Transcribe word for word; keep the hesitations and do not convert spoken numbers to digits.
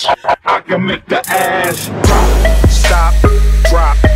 I can make the ass drop, stop, drop.